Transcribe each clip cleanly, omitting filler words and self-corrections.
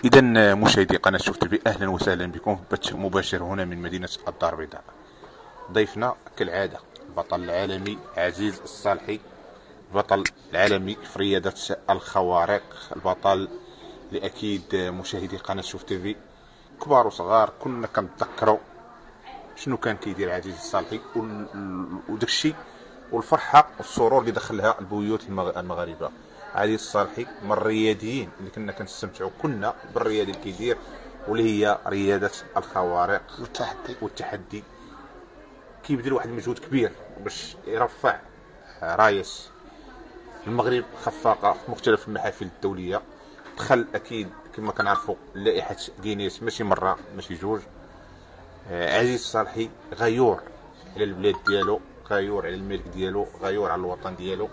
إذا مشاهدي قناة شوف تي في، أهلا وسهلا بكم في بث مباشر هنا من مدينة الدار البيضاء. ضيفنا كالعادة البطل العالمي عزيز الصالحي، البطل العالمي في رياضة الخوارق، البطل اللي أكيد مشاهدي قناة شوف تي في كبار وصغار كنا كنتذكروا شنو كان كيدير عزيز الصالحي وداك الشيء والفرحة والسرور اللي دخلها البيوت المغاربة. عزيز الصالحي من الرياضيين اللي كنا كنستمتعوا كنا بالرياضة اللي كيدير، واللي هي رياضة الخوارق والتحدي. كيبذل واحد المجهود كبير باش يرفع راية المغرب خفاقة في مختلف المحافل الدولية. دخل أكيد كما كنعرفوا لائحة غينيس ماشي مرة ماشي جوج. عزيز الصالحي غيور على البلاد ديالو، غيور على الملك ديالو، غيور على الوطن ديالو.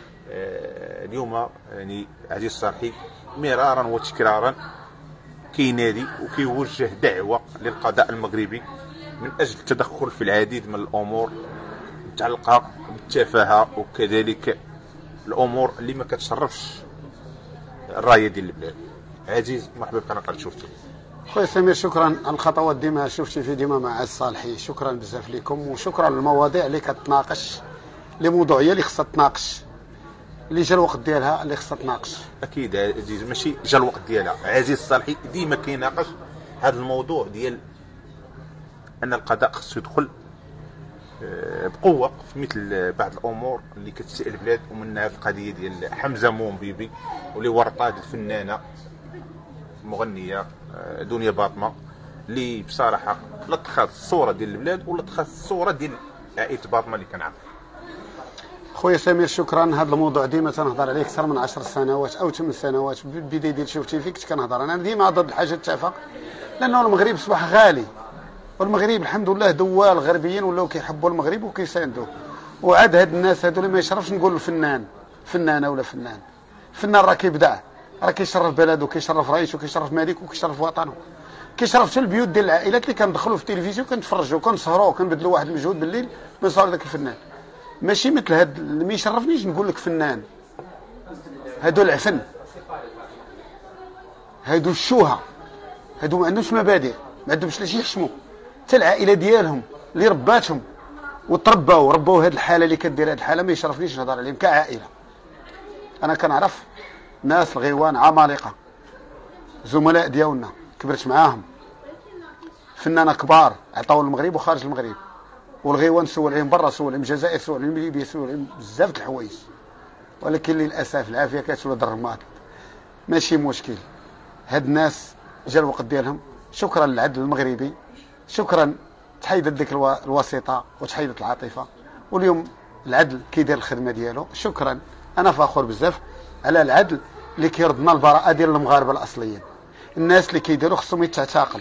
اليوم يعني عزيز الصالحي مرارا وتكرارا كينادي وكيوجه دعوة للقضاء المغربي من أجل التدخل في العديد من الأمور المتعلقة بالتفاهة وكذلك الأمور اللي ما كتشرفش الراية ديال البلاد. عزيز مرحبا بك، انا قد شفتك. خويا سمير شكرا على الخطوات ديما شفتي في ديما مع عزيز الصالحي، شكرا بزاف لكم وشكرا للمواضيع اللي كتناقش، اللي موضوعيه اللي خصها تناقش، اللي جا الوقت ديالها اللي خصها تناقش. اكيد عزيز ماشي جا الوقت ديالها، عزيز الصالحي ديما كيناقش هذا الموضوع ديال ان القضاء خصو يدخل بقوه في مثل بعض الامور اللي كتسائل البلاد، ومنها القضيه ديال حمزه مومبيبي واللي ورطات الفنانه المغنيه دنيا باطمه، اللي بصراحه لا تخاف الصوره ديال البلاد ولا تخاف الصوره ديال عائله باطمه اللي كنعرف. خويا سمير شكرا. هذا الموضوع ديما تنهضر عليه اكثر من 10 سنوات او 8 سنوات. بالبدايه ديال شفتي فيك كنت كنهضر انا ديما ضد الحاجه التفاق، لانه المغرب اصبح غالي، والمغرب الحمد لله دوال الغربيين ولاو كيحبوا المغرب وكيساندوه. وعاد هاد الناس هادو اللي ما يشرفش نقول الفنان فنانه ولا فنان، الفنان راه كيبدع، راه كيشرف بلده وكيشرف رئيسه وكيشرف ملك وكيشرف وطنه، كيشرف حتى البيوت ديال العائلات اللي كندخلوا في التلفزيون كنتفرجوا كنسهروا كنبذلوا واحد المجهود بالليل باش نصور داك الفنان. ماشي مثل هاد اللي ما يشرفنيش نقول لك فنان. هادو العفن، هادو الشوهه، هادو ما عندهمش مبادئ، ما عندهمش لا شي يحشموا حتى العائله ديالهم اللي رباتهم وترباو ربوا هاد الحاله اللي كدير هاد الحاله. ما يشرفنيش نهضر عليهم كعائله. انا كنعرف ناس الغيوان عمالقه زملاء ديالنا كبرت معاهم، فنانه كبار عطاو المغرب وخارج المغرب، والغيوان سول عليهم برا، سول عليهم الجزائر، سول عليهم ليبيا، سول عليهم بزاف د الحوايج، ولكن للاسف العافيه كتولد الرماد. ماشي مشكل، هاد الناس جا الوقت ديالهم. شكرا للعدل المغربي، شكرا تحيدت ديك الوسيطه وتحيدت العاطفه، واليوم العدل كيدير الخدمه ديالو. شكرا، انا فخور بزاف على العدل اللي كيردنا البراءه ديال المغاربه الاصليين. الناس اللي كيديروا خصهم يتعتقلوا.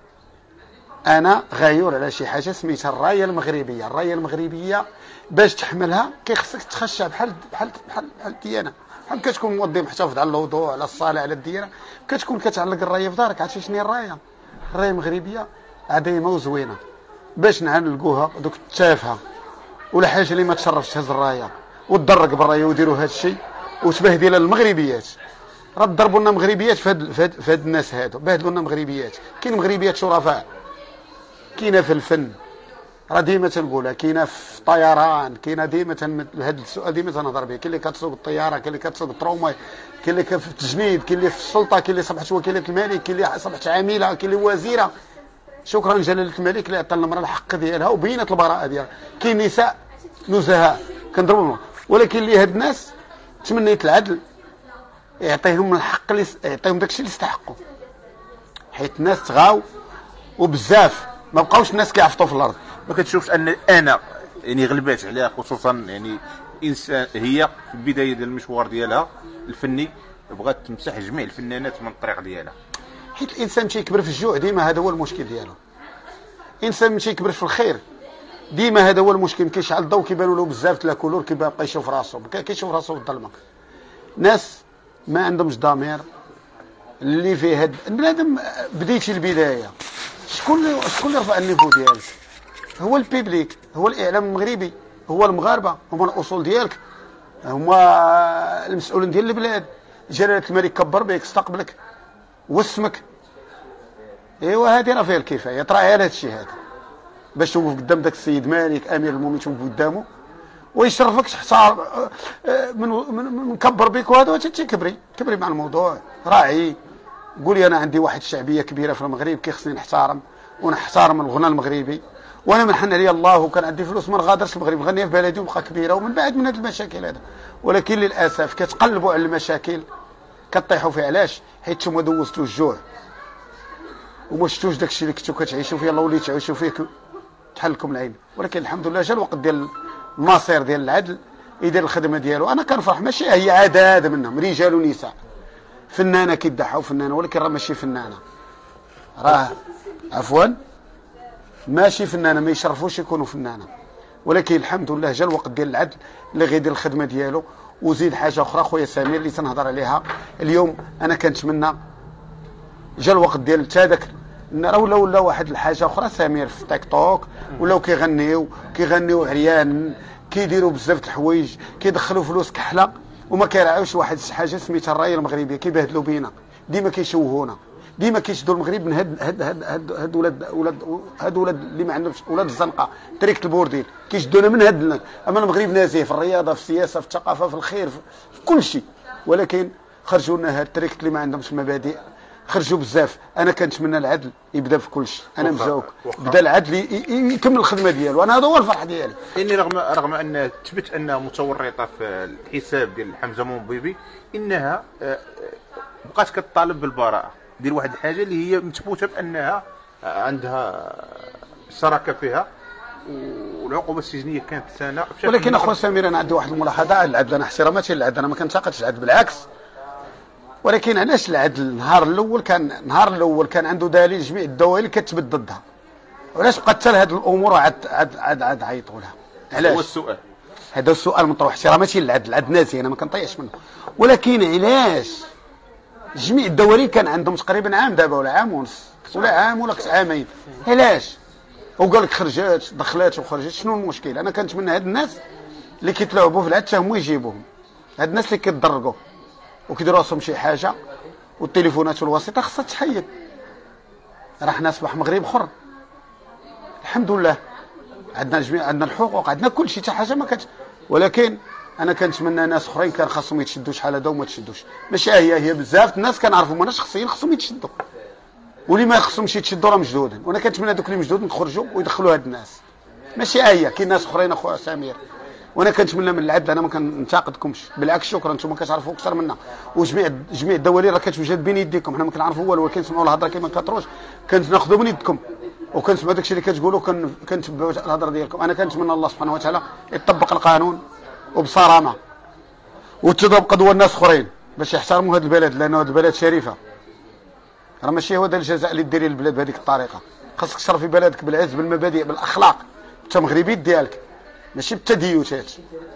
انا غيور على شي حاجه سميتها الرايه المغربيه. الرايه المغربيه باش تحملها كيخصك تخشى بحال الديانه، بحال كتكون موظف محتفظ على الوضوء على الصلاه على الديانه، كتكون كتعلق الرايه في دارك. عرفتي شنو هي الرايه؟ الرايه المغربيه عظيمه وزوينه باش نعلقوها دوك التافهه ولا حاجه اللي ما تشرفش تهز الرايه وتدرك بالرايه ويديروا هذا الشيء وتبهدل المغربيات. راه ضربوا لنا مغربيات في هاد الناس هادو، بهدلوا لنا مغربيات. كاين مغربيات شرفاء، كاينه في الفن، راه ديما تنقولها، كاينه في الطيران، كاينه ديما هذا السؤال ديما تنهضر به. كاين اللي كتسوق الطياره، كاين اللي كتسوق التروماي، كاين اللي في التجنيد، كاين اللي في السلطه، كاين اللي صبحت وكيله الملك، كاين اللي صبحت عامله، كاين اللي وزيره. شكرا جلاله الملك اللي عطى المراه الحق ديالها وبينت البراءه ديالها. كاين نساء نزهاء كنضربهم، ولكن اللي هاد الناس تمنيت العدل يعطيهم الحق، اللي يعطيهم داكشي اللي يستحقوا، حيت الناس تغاو وبزاف ما بقاوش الناس كيعفطوا في الارض. ما كتشوفش ان انا يعني غلبات عليها خصوصا يعني انسان هي في البدايه ديال المشوار ديالها الفني بغات تمسح جميع الفنانات من الطريق ديالها؟ حيت الانسان مشي يكبر في الجوع ديما هذا هو المشكل ديالو. الانسان مشي يكبر في الخير ديما هذا هو المشكل. كيشعل الضوء كيبانوا له بزاف د الكولور كيبقى يشوف راسو، كيشوف راسو في الظلمه. ناس ما عندهمش ضمير. اللي فيه هاد البنادم بديتي البدايه، شكون اللي رفع النيفو ديالك؟ هو البيبليك، هو الاعلام المغربي، هو المغاربه، هما الاصول ديالك، هما المسؤولين ديال البلاد. جلاله الملك كبر بك استقبلك، واسمك. ايوا هذه راه فيها الكفايه، تراعي على هذا الشيء هذا باش توقف قدام داك السيد مالك امير المؤمنين، توقف قدامه ويشرفك حصار من كبر بك، وهذا كبري مع الموضوع. راعي قولي انا عندي واحد الشعبيه كبيره في المغرب كيخصني نحترم ونحترم الغناء المغربي، وانا منحن علي الله وكان عندي فلوس ما نغادرش المغرب، نغنيها في بلدي ونبقى كبيره ومن بعد من هذه المشاكل هذا. ولكن للاسف كتقلبوا على المشاكل كطيحوا فيها. علاش؟ حيت نتوما دوزتوا الجوع وما شفتوش داك الشيء اللي كنتو كتعيشوا فيه، الله وليت تعيشوا فيه تحل لكم العين. ولكن الحمد لله جا الوقت ديال الناصر ديال العدل يدير الخدمه ديالو. انا كنفرح، ماشي هي عاده هذا منهم، رجال ونساء فنانه كيضحوا فنانه، ولكن راه ماشي فنانه، راه عفوا ماشي فنانه، ما يشرفوش يكونوا فنانه. ولكن الحمد لله جا الوقت ديال العدل اللي غيدير الخدمه ديالو. وزيد حاجه اخرى خويا سمير اللي تنهضر عليها اليوم، انا كنتمنى جا الوقت ديال تا داك راه ولا واحد الحاجه اخرى سمير في تيك توك ولاو كيغنيو عريان، كيديروا بزاف د الحوايج، كيدخلوا فلوس كحله وما كيراعيوش واحد الحاجه سميتها الرايه المغربيه. كيبهدلوا بينا، ديما كيشوهونا، ديما كيشدوا المغرب من هاد ولاد اللي ما عندهمش، ولاد الزنقه تريكه البورديل كيشدونا من هاد. اما المغرب نازيه في الرياضه، في السياسه، في الثقافه، في الخير، في كل شيء. ولكن خرجوا لنا هاد التريكه اللي ما عندهمش مبادئ، خرجوا بزاف. انا كنتمنى العدل يبدا في كل شيء، انا مزوق بدا العدل يكمل الخدمه ديالو، انا هذا هو الفرح ديالي. اني رغم ان تثبت انها متورطه في الحساب ديال حمزه مومبيبي، انها بقات كتطالب بالبراءه ديال واحد الحاجه اللي هي مثبوته بانها عندها شراكه فيها، والعقوبه السجنيه كانت سنه. ولكن اخويا سمير انا عندي واحد الملاحظه على العدل، انا احتراماتي للعدل، انا ما كنتقدش العدل بالعكس. ولكن علاش العدل النهار الاول كان عنده دليل جميع الدوائر اللي كتثبت ضدها، وعلاش بقات حتى هذه الامور عاد عيطوا لها؟ علاش؟ هو السؤال هذا السؤال مطروح. احتراماتي للعدل، العدل نازي انا ما كنطيحش منه، ولكن علاش جميع الدوائر كان عندهم تقريبا عام دابا ولا عام ونص ولا عام ولا عامين، علاش؟ وقال لك خرجات دخلات وخرجت، شنو المشكل؟ انا كنتمنى هاد الناس اللي كيتلاعبوا في العدل هما يجيبوهم، هاد الناس اللي كيتضرقوا وكيديروا راسهم شي حاجه والتليفونات والواسطه خاصها تحيد. راه حنا اصبح مغرب اخر الحمد لله، عندنا جميع، عندنا الحقوق، عندنا كل شيء، حتى حاجه ما ولكن انا كنتمنى ناس اخرين كان خاصهم يتشدوا شحال هذا وما تشدوش. ماشي هي بزاف الناس كنعرفوا ماناش شخصيين خاصهم يتشدوا، واللي ما خصهمش يتشدوا راه مجدودين. وانا كنتمنى دوك اللي مجدودين يخرجوا ويدخلوا هاد الناس. ماشي هي كاين ناس اخرين اخويا سمير، وانا كنتمنى من العدل، انا ما كننتقدكمش بالعكس، شكرا، نتوما كتعرفوا اكثر منا، وجميع الدوالي راه كتوجد بين يديكم، حنا ما كنعرفوا والو، ولكن نسمعوا الهضره كما كتروش كناخذوا من يدكم وكنسمعوا داكشي اللي كتقولوا، كنتبعوا الهضره ديالكم. انا كنتمنى الله سبحانه وتعالى يطبق القانون وبصرامه وتطبق دول الناس اخرين باش يحترموا هذا البلد، لانه هذا البلد شريفه. راه ماشي هو هذا الجزاء اللي ديري للبلاد بهذيك الطريقه، خاصك تشرفي بلدك بالعز بالمبادئ بالاخلاق، انت مغربي ديالك ماشي بالتديوتات.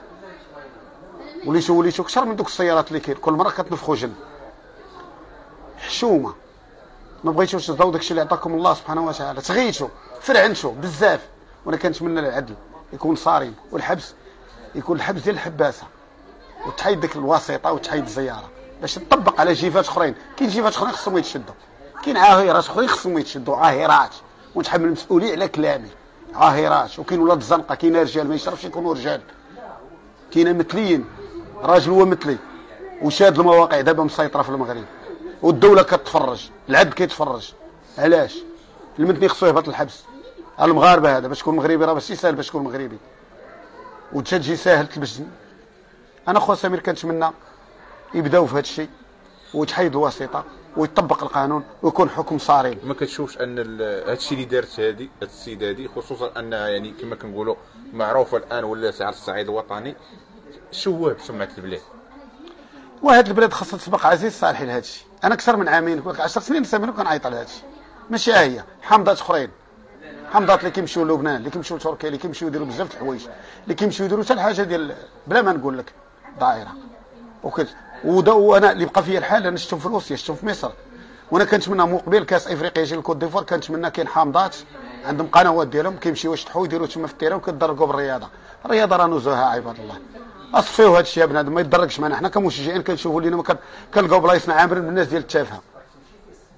وليتو كثر من دوك السيارات اللي كل مره كتنفخوا جن حشومه. ما بغيتوش تضاو داكشي اللي عطاكم الله سبحانه وتعالى، تغيتوا فرعنتوا بزاف. وانا كنتمنى العدل يكون صارم، والحبس يكون الحبس ديال الحباسه، وتحيد ديك الواسطه وتحيد الزياره باش تطبق على جيفات اخرين. كاين جيفات اخرين خصهم يتشدوا، كاين عاهرات اخرين خصهم يتشدوا، عاهرات، ونتحمل المسؤوليه على كلامي، عاهرات. وكاين ولاد الزنقه، كاين رجال ما يشرفش يكونوا رجال، كاين مثليين، راجل هو مثلي وشاد المواقع دابا مسيطره في المغرب، والدوله كتفرج، العدل كيتفرج. علاش المثني خصو يهبط الحبس؟ المغاربه هذا باش تكون مغربي راه ماشي ساهل باش تكون مغربي وتجي ساهل تلبس. انا خويا سمير كنتمنى يبداو في هذا الشيء وتحيد الواسطه ويطبق القانون ويكون حكم صارم. ما كتشوفش ان هذا الشيء اللي دارت هذه السيده هذه، خصوصا انها يعني كما كنقولوا معروفه الان ولا على الصعيد الوطني، شوه بسمعه البلاد؟ وهاد البلاد خاصها تسبق عزيز صالحي لهذا الشيء. انا اكثر من عامين، نقول لك 10 سنين سامر كنعيط على هذا الشيء. ماشي هي حامضات اخرين، حامضات اللي كيمشيو للبنان، اللي كيمشيو لتركيا، اللي كيمشيو يديروا بزاف د الحوايج، اللي كيمشيو يديروا حتى الحاجه ديال بلا ما نقول لك دائره وانا اللي بقى فيا الحال انا شفتهم في روسيا، شفتهم في مصر. وانا كنتمنى مقبل كاس افريقيا يجي لكوت ديفوار، كنتمنى كاين حامضات عندهم قنوات ديالهم كيمشيو يشطحوا يديروا تما في التيران وكيتدرقوا بالرياضه. الرياضه راه نزهه عباد الله، اصفيو هذا الشيء بنادم ما يتدركش معنا. حنا كمشجعين كنشوفوا لينا كنلقاو بلايصنا عامرين بالناس ديال التافهه،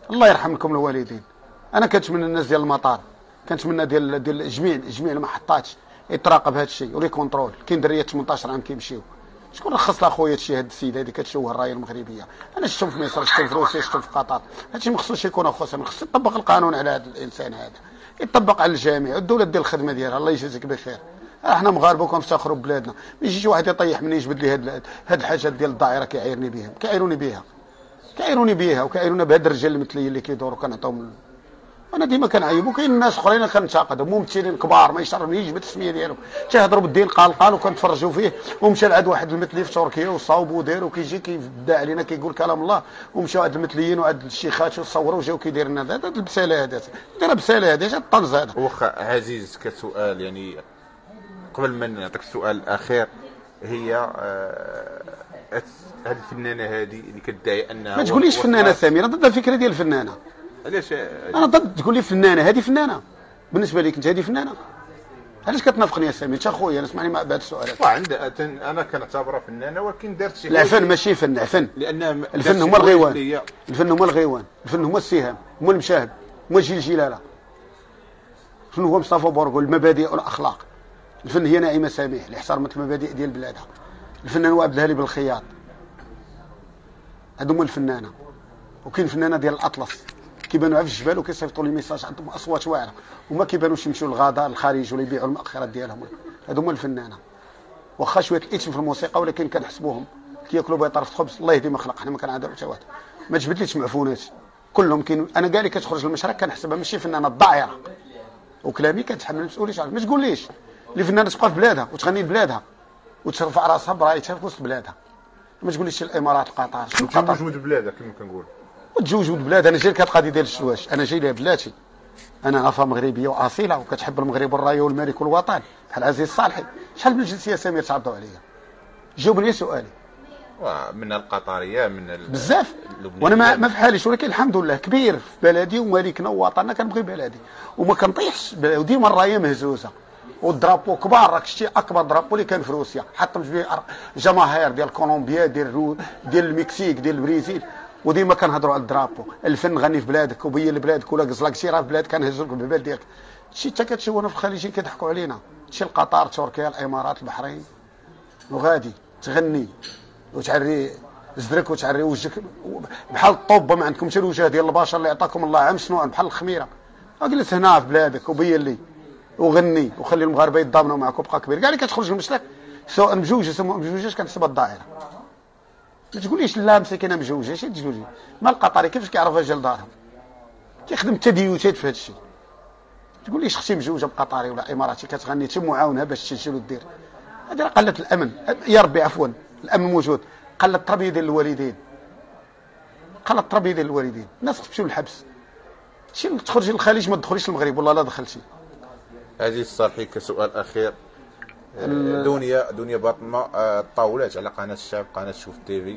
الله يرحم لكم الوالدين. انا كنتمنى الناس ديال المطار، كنتمنى ديال جميع المحطات يتراقب هذا الشيء ولي كونترول. كاين دريات 18 عام كيمشيو، شكون رخص لها خويا هادشي؟ هاد السيده هادي كتشوه الرايه المغربيه. انا شفتهم في مصر، شفتهم في روسيا، شفتهم في قطر. هادشي ما خصوش يكون خصوصا، خص يطبق القانون على هذا الانسان هذا، يطبق على الجميع. الدوله دير الخدمه ديالها، الله يجازيك بخير. احنا مغاربه وكنفتخروا ببلادنا، ما يجيش واحد يطيح مني يجبد لي هاد الحاجات ديال الدائره كيعايرني بها، كيعايروني بها وكيعايرونا بهاد الرجال المثليين اللي كيدوروا كنعطيهم. انا ديما كنعيب، وكاين الناس اخرين كنتقدهم ممثلين كبار ما يشرفنيش بالتسميه ديالهم، تيهضروا بالدين قال وكنتفرجوا فيه. ومشى لعند واحد المثلي في تركيا وصاوبوا ودار وكيجي كيبدا علينا كيقول كلام الله. ومشاو عند المثليين وعند الشيخات وصوروا وجاو كيدير لنا هذا البساله هذا، دير بساله هذه اش الطنز هذا. واخا عزيز كسؤال يعني قبل ما نعطيك السؤال الاخير، هي هذه الفنانه هذه اللي كتدعي انها ما تقوليش فنانه سمير، ضد الفكره ديال الفنانه. علاش انا ضد تقول لي فنانه؟ هذه فنانه بالنسبه لك انت، هذه فنانه. علاش كتنافقني يا سمير؟ انت خويا انا اسمعني مع بعض السؤالات. انا كنعتبرها فنانه ولكن دارت شي العفن ماشي فن، عفن. لان الفن هما الغيوان، الفن هما الغيوان، الفن هما السهام، هما المشاهد، هما الجلاله. الفن هو مصطفى بورغو، المبادئ والاخلاق. الفن هي نعيمه سميح اللي احترمت المبادئ ديال بلادها. الفنان هو عبد الهادي بالخياط، هادو هما الفنانه. وكاين فنانه ديال الاطلس كيبانوا في الجبال وكيصيفطوا لي ميساج، عندهم اصوات واعره وما كيبانوش يمشيو للغابه الخارج ولا يبيعوا المؤخرات ديالهم. هادو هما الفنانه. واخا شويه الاتم في الموسيقى ولكن كنحسبوهم كياكلوا بيض طرف خبز. الله يهدي ما خلق، حنا ما كنعادوا حتى واحد. ما تجبدليش معفونات كلهم. كاين انا كاع اللي كتخرج للمشرق كنحسبها ماشي فنانه ضائعه، وكلامي كنتحمل المسؤوليه. ما تقوليش اللي فنانه تبقى في بلادها وتغني لبلادها وترفع راسها برايتها في وسط بلادها. ما تقوليش الامارات قطر، شنو قطر؟ وجود بلادك كما كنقول، وتجوج ولد بلاد. انا جاي لك القضيه ديال الشواش، انا جاي لها بلاتي. انا نافا مغربيه واصيله وكتحب المغرب والرايه والملك والوطن بحال عزيز الصالحي. شحال من الجنسيه سمير تعرضوا عليا؟ جاوبني سؤالي. من القطريه من بزاف. وانا ما في حاليش، ولكن الحمد لله كبير في بلدي وملكنا ووطننا. كنبغي بلدي وما كنطيحش، وديما الرايه مهزوزه والدرابو كبار. راك شتي اكبر درابو اللي كان في روسيا حطم به جماهير ديال كولومبيا، ديال المكسيك، ديال البرازيل. وديما كنهضروا على الدرابو. الفن غني في بلادك وبين لبلادك، ولا قصلك شي راه في بلادك كنهزوا لك بالبال ديالك. شي حتى كتشوفنا في الخليج كيضحكوا علينا. شي القطر، تركيا، الامارات، البحرين، وغادي تغني وتعري زدرك وتعري وجهك بحال الطوبه. ما عندكم حتى الوجه ديال البشر اللي عطاكم الله عام سنوان بحال الخميره. اجلس هنا في بلادك وبين لي وغني وخلي المغاربه يتضامنوا معك وبقى كبير. كاع اللي كتخرج للمشرق سواء مجوجه سواء مجوجاش كنحسبها الدائره. ما تقوليش لا مسكينه مجوجه، اش تقولي؟ ما القطري كيفاش كيعرف اجل دارهم؟ كيخدم التديوتات في هذا الشيء. تقوليش اختي مجوجه بقطري ولا اماراتي كتغني حتى معاونها باش تسجل ودير. هذه راه قله الامن. يا ربي عفوا، الامن موجود، قله التربيه ديال الوالدين، قله التربيه ديال الوالدين. الناس تمشيو للحبس. شي تخرجي للخليج ما تدخليش المغرب والله لا دخلتي. عزيز الصالحي كسؤال اخير، دنيا باطمه طاولات على قناه الشعب، قناه شوف تيفي،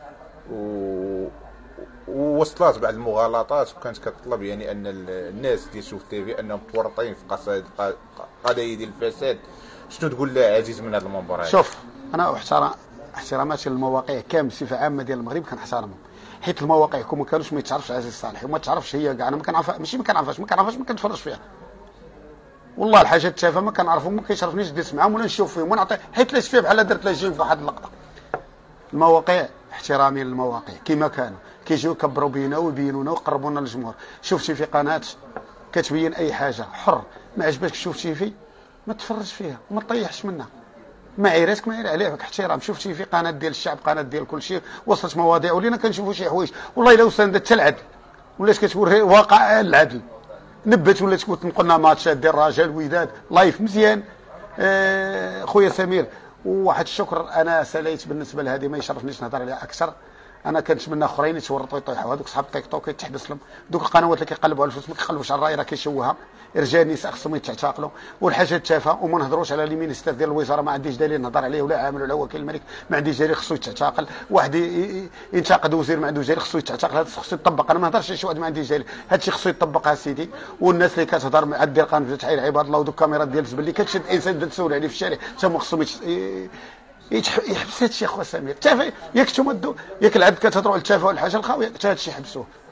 ووصلت بعض المغالطات وكانت كتطلب يعني ان الناس ديال شوف تيفي انهم متورطين في قضايا ديال الفساد. شنو تقول له عزيز من هذا المنبر؟ شوف انا احتراماتي للمواقع كامل بصفه عامه ديال المغرب كنحترمهم، حيت المواقع كون ما كانوش ما يتعرفش عزيز الصالحي وما تعرفش هي كاع. انا ما كنعرفها، ماشي ما كنعرفهاش، ما كنتفرج فيها والله. الحاجات التافهه ما كنعرفهم، ما كيشرفنيش ندير معاهم ولا نشوف فيهم ونعطي، حيت لاش فيه بحال درت لاجين في واحد اللقطه. المواقع احترامي للمواقع كما كانوا كيجيو يكبروا بينا ويبينونا ويقربونا للجمهور. شفتي في قناه كتبين اي حاجه حر، ما عجبكش شفتي في ما تفرج فيها وما تطيحش منها. معاييراتك معايير عليك احترام. شفتي في قناه ديال الشعب، قناه ديال كل شيء، وصلت مواضيع ولينا كنشوفوا شي حوايج والله الا وصلنا حتى العدل، ولات كتوري واقع العدل. نبت ولا تكون تنقلنا ماتشات ديال الرجال وداد لايف مزيان. خويا سمير، وواحد الشكر انا ساليت بالنسبه لهذه ما يشرفنيش نهضر عليها اكثر. انا كنتمنى اخرين يتورطوا يطيحوا، هذوك صحاب تيك توك يتحبس لهم، دوك القنوات اللي كيقلبوا على الفلوس ما كيقلبوش على الراي راه كيشوهها. رجال النساء خصهم يتعتقلوا، والحاجه التافهه وما نهضروش على المينيستير ديال الوزاره. ما عنديش دليل نهضر عليه ولا عامل ولا وكيل الملك، ما عنديش دليل خصو يتعتقل. واحد ينتقد وزير ما عندوش دليل خصو يتعتقل، هذا خصو يطبق. انا ما نهضرش شي واحد ما عنديش دليل، هذا الشيء خصو يطبق سيدي. والناس اللي كتهضر مع دير قانون تحير عباد الله ودوك الكاميرات ديال الزبل اللي كتشد انسان تسول عليه في الشارع تما خصهم يحبس هذا الشيء. اخويا سمير تافه، ياك نتوما ياك العبد كتهضروا على التافه والحاجه الخاويه حتى هذا الشيء حبسوه.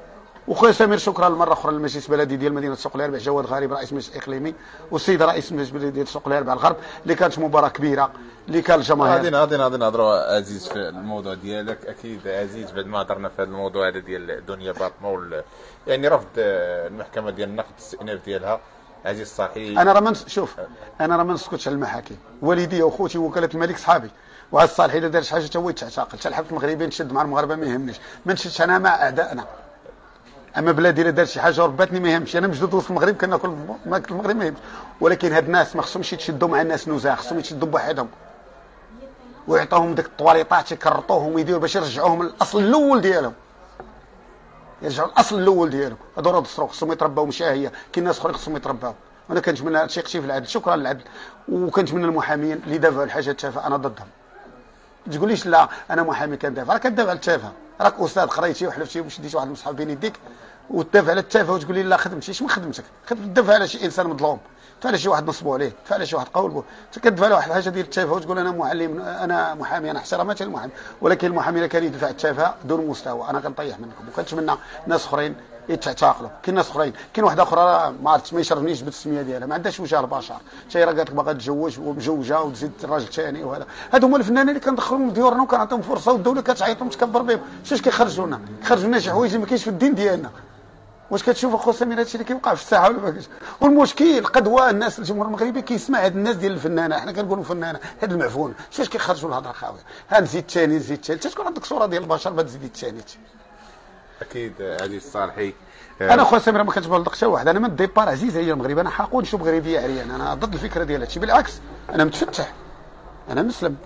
وخويا سمير شكرا مره اخرى للمجلس البلدي ديال مدينه سوق الاربع، جواد غريب رئيس المجلس الاقليمي، والسيد رئيس المجلس البلدي ديال سوق الاربع الغرب، اللي كانت مباراه كبيره اللي كان الجماهير. غادي نهضروا عزيز في الموضوع ديالك. اكيد عزيز بعد ما هضرنا في هذا الموضوع هذا ديال دنيا باطمه يعني رفض المحكمه ديال النقد الاستئناف ديالها عزيز الصالحي. انا راه شوف، انا راه ما نسكتش على المحاكم، والدي وخوتي وكاله الملك صحابي، وعز الصالحي الا دار شي حاجه حتى هو يتعتقل، حتى الحبس المغربي نشد مع المغاربه ما يهمنيش، ما نشدش انا مع اعدائنا. اما بلادي الا دار شي حاجه ورباتني ما يهمش، انا مجدود في المغرب كناكل ماكل المغرب ما يهمش، ولكن هاد الناس ما خصهمش يتشدوا مع الناس نزاع، خصهم يتشدوا بوحدهم ويعطوهم ديك الطواليطات يكرطوهم ويديروا باش يرجعوهم للاصل الاول ديالهم، يرجعوا الاصل الاول ديالهم. هادو راه الصروق خصهم يترباو مشاهيه كي الناس اخرين خصهم يترباو. وانا كنتمنى هادشي يمشي في العدل، شكرا للعدل، وكنتمنى المحامين اللي دافعوا على الحاجات التافهه انا ضدهم. ما تقوليش لا انا محامي كندافع، راك كدافع على التافهه، راك استاذ قريتي وحلفتي وشديتي واحد المصحف بين يديك وتدافع على التافهه وتقول لي لا خدمتي، اش من خدمتك؟ تدافع على شي انسان مظلوم، تدافع على شي واحد نصبوا عليه، تدافع على شي واحد قولوا، انت كتدافع على واحد الحاجه ديال التافهه وتقول انا معلم انا محامي، انا احتراماتي للمحامي، ولكن المحامي اللي كان يدافع التافهه دون مستوى انا كنطيح منكم. وكنتمنى ناس اخرين يتعتقلوا. كاين ناس اخرين، كاين واحده اخرى ما عرفتش ما يشرفنيش بالتسميه ديالها، ما عندهاش وجه البشر، شي راه قالت لك باغا تتزوج ومجوجه وتزيد راجل ثاني، وهذا هادو هما الفنانين اللي كندخلوهم لديورنا وكنعطيهم فرصه والدوله كتعيطهم تكبر بهم. شوف كيخرجوا لنا، كيخرجوا لنا شي حوايج اللي ما كاينش في الدين ديالنا. واش كتشوف اخو سمير هادشي اللي كيوقع في الساحه ولا ما كاينش؟ والمشكل قدوه الناس الجمهور المغربي كيسمع هاد الناس ديال الفنانه، حنا كنقولوا فنانه هاد المعفون، شوف كيخرجوا الهضره خاويه، ها نزيد ثاني نزيد ثالث، تكون عندك صوره ديال البشر ما تزيد الثاني. اكيد عزيز الصالحي. انا خويا سمير ما كنتبلغ حتى واحد، انا من الديبار عزيز عليا المغرب، انا حاقون نشوف مغربيه عريان، انا ضد الفكره ديال هادشي، بالعكس انا متفتح، انا مسلم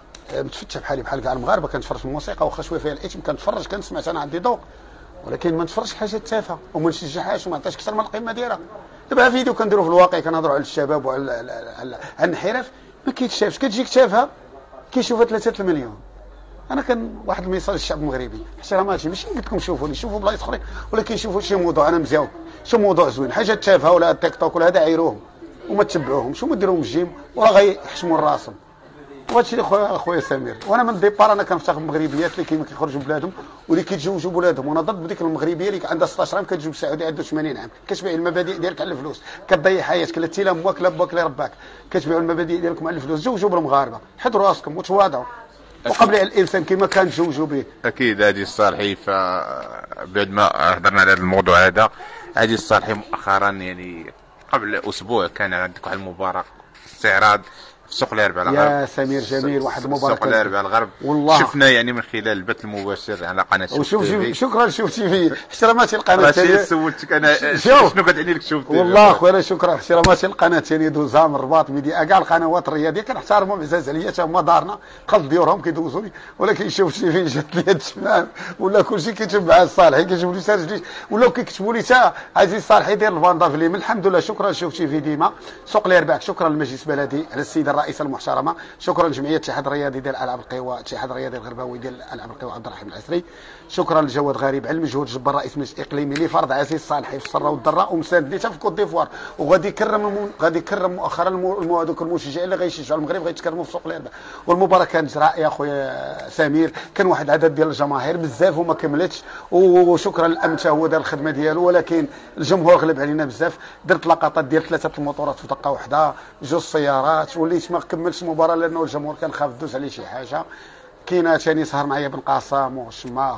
متفتح بحالي بحال كاع المغاربه، كنتفرج في الموسيقى واخا شويه فيها الاثم كنتفرج كنسمع، انا عندي ذوق، ولكن ما نتفرجش حاجات تافهه وما نشجعهاش وما نعطيش اكثر من القيمه ديالها. دابا فيديو كنديروا في الواقع كنهضروا على الشباب وعلى الانحراف، ما كيتشافش، كتجيك تافهه كيشوفها 3 المليون. انا كان واحد الميساج للشعب المغربي، احتراماتي ماشي قلت لكم شوفوني، شوفوا بلايص اخرين، ولكن شوفوا شي موضوع انا مزيان، شي موضوع زوين، حاجات تافهه ولا التيك توك ولا هذا عيروهم وما تتبعوهمش وما ديروهم الجيم وراه غيحشموا راسهم. وهادشي اللي خويا سمير، وانا من الديبار انا كنفتخر بالمغربيات اللي كيما كيخرجوا بلادهم واللي كيتزوجوا بولادهم، وانا ضد بديك المغربيه اللي عندها 16 عام كتزوج سعودي عنده 80 عام، كتبيع المبادئ ديالك على الفلوس، كتضيع حياتك، لا تيلا امك لا باك لا رباك، كتبيعوا المبادئ ديالكم على الفلوس. زوجوا بالمغاربه، حضروا راسكم وتواضعوا وقبل الانسان كما كان تزوجوا به. اكيد عزيز الصالحي. فبعد ما هضرنا على هذا الموضوع هذا عزيز الصالحي، مؤخرا يعني قبل اسبوع كان عندك واحد المباراه استعراض في سوق الاربعاء الغرب. يا سمير جميل، واحد المباراه سوق الاربعاء الغرب والله شفنا يعني من خلال البث المباشر على قناه شوف تي في. شكرا شوف تي في، احتراماتي القناه الثانيه. سولتك انا شنو كتعني لك شوف تي في؟ والله خويا شكرا، احتراماتي القناه الثانيه دوزها من الرباط ميديا، كاع القنوات الرياضيه كنحترمهم، عزاز عليا حتى هما دارنا قلب ديورهم كيدوزوني، ولكن شوف تي في جات لي هاد الشمال ولا كلشي كيتبع الصالحي، كيجيبوا لي سارج ولاو كيكتبوا لي تا عزيز الصالحي دير الباندا في اليمين. الحمد لله، شكرا شوف تي في ديما. سوق الاربعاء شكرا للمجلس البلدي على السيده الرئيسه المحترمه، شكرا لجمعيه الاتحاد الرياضي ديال العاب القوى، الاتحاد الرياضي الغرباوي ديال العاب القوى عبد الرحيم العسري، شكرا لجواد غريب على المجهود جبار رئيس المجلس الاقليمي اللي فرض عزيز الصالحي في السراء والضراء ومساند ليه حتى في كوت ديفوار، وغادي يكرم مؤخرا هذوك المشجعين اللي غيشجعوا المغرب غيتكرموا في سوق الاربعاء. والمباراه كانت رائعه خويا سمير، كان واحد العدد ديال الجماهير بزاف وما كملتش، وشكرا للامن حتى هو دار الخدمه ديالو، ولكن الجمهور غلب علينا بزاف. درت لقطات ديال 3 الموطورات في دقه واحده، 2 السيارات، وليت ما كملتش المباراه لانه الجمهور كان خاف دوز عليه شي حاجه. كاين ثاني سهر معايا بن قاسم والشماخ،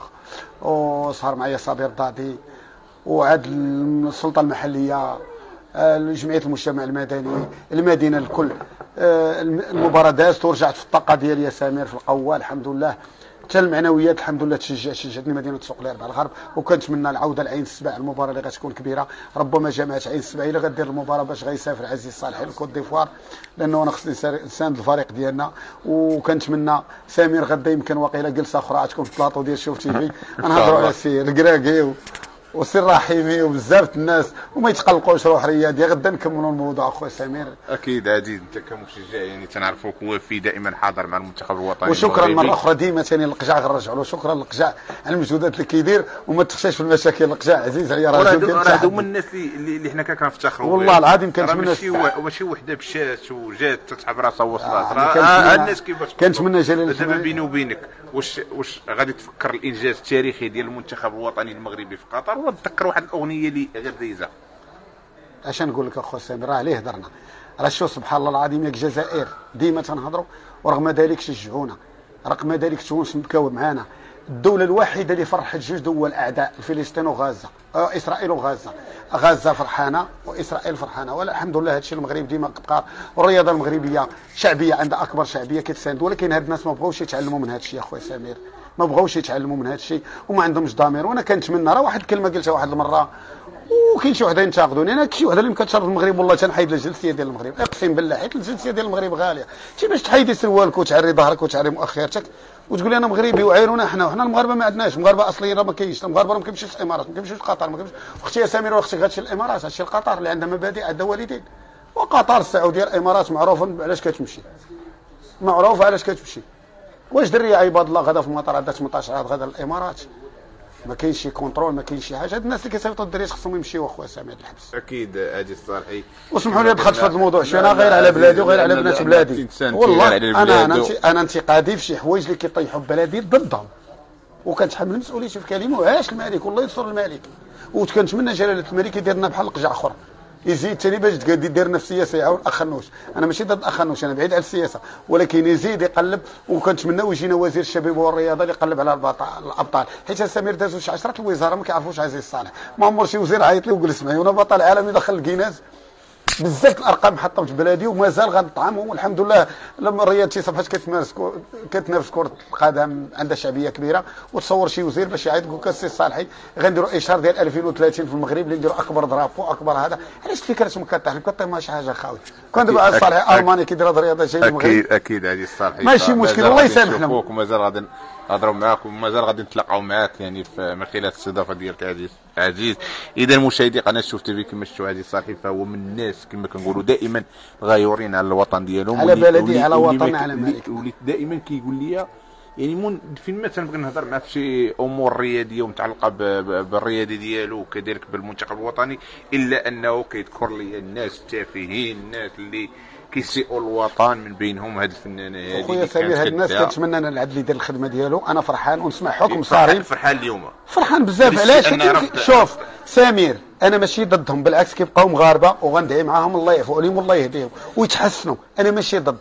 وسهر معايا صابر الضادي، وعاد السلطه المحليه، جمعيه المجتمع المدني، المدينه الكل. المباراه دازت ورجعت في الطاقه ديالي يا سمير في القوه الحمد لله، حتى المعنويات الحمد لله شجعتني مدينه سوق الاربعاء الغرب، وكنتمنى العوده لعين السبع، المباراه اللي غتكون كبيره، ربما جامعه عين السبع الا غدير المباراه باش غيسافر عزيز الصالحي لكوت ديفوار، لانه انا خصني نساند الفريق ديالنا. وكنتمنى سمير غدا يمكن واقيلا جلسه اخرى تكون في البلاطو ديال شوف تي في، نهضروا على السي الكراكي وسير رحيمي وبزاف الناس وما يتقلقوش، روح رياضيه غدا نكملوا الموضوع اخويا سمير. اكيد عزيز، انت كمشجع يعني تنعرفوك وفي دائما حاضر مع المنتخب الوطني. وشكرا مره اخرى ديما ثاني القجع غنرجعوا له، شكرا للقجع على المجهودات اللي كيدير وما تخشاش في المشاكل. القجع عزيز عليا راجل هادو من الناس اللي حنا كنفتخروا والله العظيم. كنتمنى ماشي وحده مشات وجات تتعب راسها ووصلت، راه الناس كيفاش كنتمنى جلال دابا بيني وبينك واش غادي تفكر الانجاز التاريخي ديال المنتخب الوطني المغربي في قطر، وتذكر واحد الاغنيه اللي غير دايزه. اش نقول لك اخو سامي، راه عليه هضرنا، راه شوف سبحان الله العظيم، ياك الجزائر ديما تنهضروا ورغم ذلك شجعونا، رغم ذلك تونس بكاو معانا. الدولة الوحيدة اللي فرحت جوج دول أعداء، فلسطين وغزة، إسرائيل وغزة. غزة فرحانة وإسرائيل فرحانة، والحمد لله هادشي المغرب ديما كتبقى. والرياضة المغربية شعبية، عندها أكبر شعبية كتساند، ولكن هاد الناس ما بغاوش يتعلموا من هادشي أخويا سمير، ما بغاوش يتعلموا من هادشي وما عندهمش ضمير. وأنا كنتمنى، راه واحد الكلمة قلتها واحد المرة وكاين شي وحده ينتقدوني، انا شي وحده اللي مكتشرف المغرب والله تنحيد الجنسيه ديال المغرب، اقسم بالله، حيت الجنسيه ديال المغرب غاليه. انت باش تحيدي سروالك وتعري ظهرك وتعري مؤخرتك وتقول لي انا مغربي وعيرونا حنا المغاربه ما عندناش، المغاربه اصليين راه ما كاينش، المغاربه ما كيمشيوش الامارات، ما كيمشيوش قطر، ما كيمشيوش. اختي يا سمير واختي غتمشي الامارات، هادشي لقطر اللي عندها مبادئ، عندها والدين. وقطر السعوديه الامارات معروفه علاش كتمشي، معروفه علاش كتمشي. واش دريه عباد الله غدا في المطار عندها 18 عاد غدا الامارات، ما كاينش شي كونترول، ما كاينش شي حاجه. هاد الناس اللي كيصيفطوا الدراري خصهم يمشيو اخويا سامي الحبس. اكيد هادي الصالحي. واسمحوا لي دخلت في هذا الموضوع شويه، انا غير على بلادي وغير على بنات بلادي. والله انا انتقادي في شي حوايج اللي كيطيحوا ببلادي ضدهم، وكنتحمل مسؤوليتي في كلمه. وعاش الملك والله ينصر الملك، وكنتمنى جلاله الملك يدير لنا بحال القجع اخرى، يزيد ثاني باش يديرنا في السياسه، يعاون اخنوش. انا ماشي ضد اخنوش، انا بعيد على السياسه، ولكن يزيد يقلب. وكنتمنى يجينا وزير الشباب والرياضه اللي يقلب على الابطال، حيت سمير دازوا شي 10 الوزاره ما كيعرفوش عزيز صالح، ما عمر شي وزير عيط لي وجلس معايا، وانا بطل عالمي دخل الكيناز. بزاف الارقام حطهم في بلادي ومازال غنطعمهم، والحمد لله. لما رياضتي صبحت كتنافس كره القدم، عندها شعبيه كبيره. وتصور شي وزير باش يعيط يقول لك السي صالحي غنديروا اشهار ديال 2030 في المغرب اللي نديروا اكبر درابو اكبر هذا. علاش فكرتهم كتحلم كطيب شي حاجه خاوي. كون دابا صالحي الماني كيدير هذه الرياضه جاي المغرب، اكيد هذه الصالحي ماشي مشكل، الله يسامحنا. ومازال غادي نهضروا معاك ومازال غادي نتلاقاو معاك يعني من خلال الاستضافه ديالك عزيز. اذا مشاهدي قناه شوف تيفي كما شفتوا هذه الصالحي، فهو من الناس كما كنقولوا دائما غايورين على الوطن ديالهم، على بلدي، على وطني، على مالك. وليت دائما كيقول لي يعني فين ما تنبغي نهضر معاه في شي امور رياضيه ومتعلقه بالرياضه ديالو وكذلك بالمنتخب الوطني، الا انه كيذكر لي الناس التافهين، الناس اللي كيسيئوا الوطن، من بينهم هاد الفنان هادي. خويا سمير هاد الناس كنتمنى انا العدل يدير الخدمه ديالو. انا فرحان ونسمع حكم صارم، فرحان اليوم، فرحان بزاف. علاش؟ شوف سمير، انا ماشي ضدهم، بالعكس كيبقاو مغاربه وغندعي معاهم، الله يعفو عليهم والله يهديهم ويتحسنوا. انا ماشي ضد،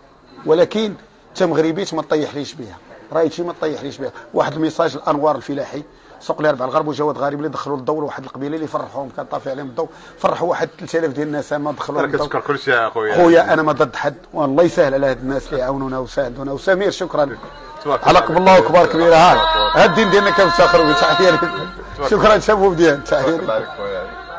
ولكن انت مغربي ما تطيحليش بها، رايتي ما تطيحليش بها. واحد الميساج الانوار الفلاحي، سوق لي 4 الغرب وجواد غريب اللي دخلوا للضوء، واحد القبيله اللي فرحوهم كان طافي عليهم الضوء، فرحوا واحد 3000 ديال الناس ما دخلوا للضوء. كتشكر كلشي يا خويا انا ما ضد حد، والله يسهل على هاد الناس اللي يعاونونا وساعدونا. وسمير شكرا على قبل الله اكبر كبيره. هاد الدين ديالنا كنفتخروا به. تحيه لك، شكرا شباب ديال، تحيه لك.